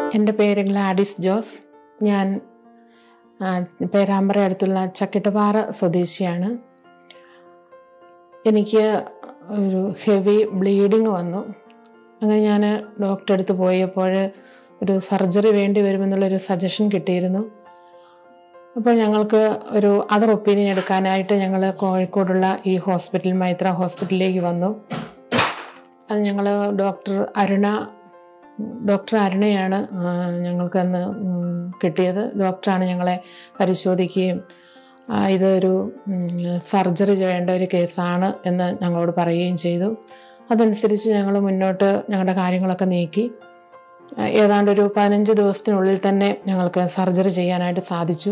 എൻ്റെ പേര് ഗ്ലാഡിസ് ജോസ്. ഞാൻ പേരാമ്പ്ര അടുത്തുള്ള ചക്കിട്ടപ്പാറ സ്വദേശിയാണ്. എനിക്ക് ഒരു ഹെവി ബ്ലീഡിങ് വന്നു. അങ്ങനെ ഞാൻ ഡോക്ടറെ അടുത്ത് പോയപ്പോൾ ഒരു സർജറി വേണ്ടി വരുമെന്നുള്ളൊരു സജഷൻ കിട്ടിയിരുന്നു. അപ്പോൾ ഞങ്ങൾക്ക് ഒരു അതർ ഒപ്പീനിയൻ എടുക്കാനായിട്ട് ഞങ്ങൾ കോഴിക്കോടുള്ള ഈ ഹോസ്പിറ്റൽ മൈത്ര ഹോസ്പിറ്റലിലേക്ക് വന്നു. അത് ഞങ്ങൾ ഡോക്ടർ അരുണയാണ് ഞങ്ങൾക്കന്ന് കിട്ടിയത്. ഡോക്ടറാണ് ഞങ്ങളെ പരിശോധിക്കുകയും ഇതൊരു സർജറി ചെയ്യേണ്ട ഒരു കേസാണ് എന്ന് ഞങ്ങളോട് പറയുകയും ചെയ്തു. അതനുസരിച്ച് ഞങ്ങൾ മുന്നോട്ട് ഞങ്ങളുടെ കാര്യങ്ങളൊക്കെ നീക്കി. ഏതാണ്ട് ഒരു 15 ദിവസത്തിനുള്ളിൽ തന്നെ ഞങ്ങൾക്ക് സർജറി ചെയ്യാനായിട്ട് സാധിച്ചു.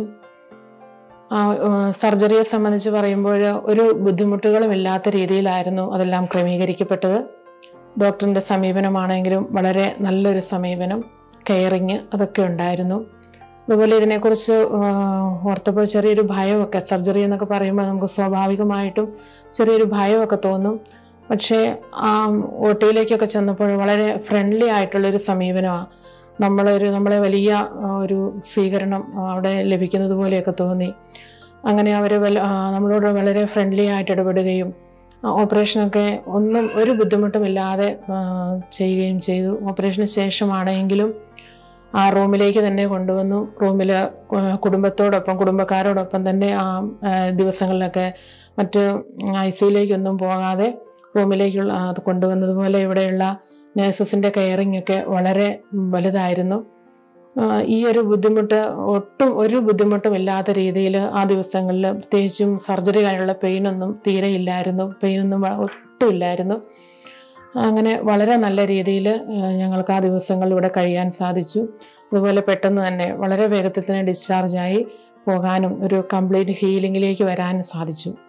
സർജറിയെ സംബന്ധിച്ച് പറയുമ്പോൾ ഒരു ബുദ്ധിമുട്ടുകളും ഇല്ലാത്ത രീതിയിലായിരുന്നു അതെല്ലാം ക്രമീകരിക്കപ്പെട്ടത്. ഡോക്ടറിൻ്റെ സമീപനമാണെങ്കിലും വളരെ നല്ലൊരു സമീപനം, കെയറിങ് അതൊക്കെ ഉണ്ടായിരുന്നു. അതുപോലെ ഇതിനെക്കുറിച്ച് ഓർത്തപ്പോൾ ചെറിയൊരു ഭയമൊക്കെ, സർജറി എന്നൊക്കെ പറയുമ്പോൾ നമുക്ക് സ്വാഭാവികമായിട്ടും ചെറിയൊരു ഭയമൊക്കെ തോന്നും. പക്ഷേ OTയിലേക്കൊക്കെ ചെന്നപ്പോൾ വളരെ ഫ്രണ്ട്ലി ആയിട്ടുള്ളൊരു സമീപനമാണ്. നമ്മളെ വലിയ ഒരു സ്വീകരണം അവിടെ ലഭിക്കുന്നത് പോലെയൊക്കെ തോന്നി. അങ്ങനെ അവർ നമ്മളോട് വളരെ ഫ്രണ്ട്ലി ആയിട്ട് ഇടപെടുകയും ഓപ്പറേഷനൊക്കെ ഒരു ബുദ്ധിമുട്ടുമില്ലാതെ ചെയ്യുകയും ചെയ്തു. ഓപ്പറേഷന് ശേഷമാണെങ്കിലും ആ റൂമിലേക്ക് തന്നെ കൊണ്ടുവന്നു. റൂമിൽ കുടുംബക്കാരോടൊപ്പം തന്നെ ആ ദിവസങ്ങളിലൊക്കെ മറ്റ് ICUയിലേക്കൊന്നും പോകാതെ റൂമിലേക്കുള്ള കൊണ്ടുവന്നതുപോലെ ഇവിടെയുള്ള നേഴ്സസിൻ്റെ കെയറിങ് ഒക്കെ വളരെ വലുതായിരുന്നു. ഈ ഒരു ബുദ്ധിമുട്ട് ഒരു ബുദ്ധിമുട്ടും ഇല്ലാത്ത രീതിയിൽ ആ ദിവസങ്ങളിൽ, പ്രത്യേകിച്ചും സർജറി കഴിഞ്ഞുള്ള പെയിനൊന്നും തീരെ ഇല്ലായിരുന്നു, ഒട്ടും ഇല്ലായിരുന്നു. അങ്ങനെ വളരെ നല്ല രീതിയിൽ ഞങ്ങൾക്ക് ആ ദിവസങ്ങൾ ഇവിടെ കഴിയാൻ സാധിച്ചു. അതുപോലെ പെട്ടെന്ന് തന്നെ വളരെ വേഗത്തിൽ തന്നെ ഡിസ്ചാർജായി പോകാനും ഒരു കംപ്ലീറ്റ് ഹീലിങ്ങിലേക്ക് വരാനും സാധിച്ചു.